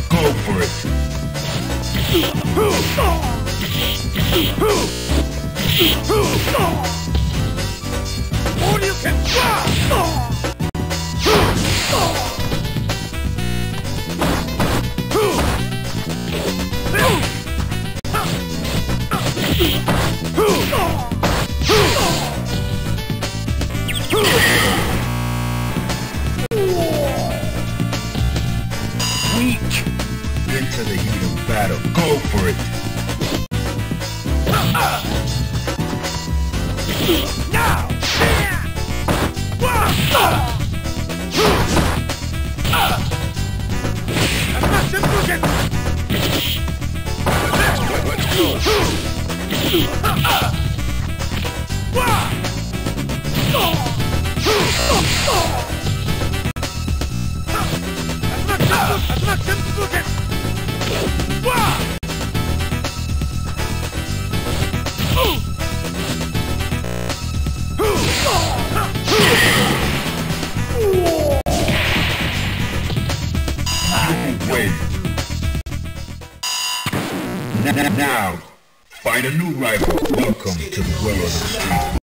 Go for it. Or you can Weak. Into the heat of battle. Go for it. now! Win. Now, find a new rival. Welcome to the world of the street.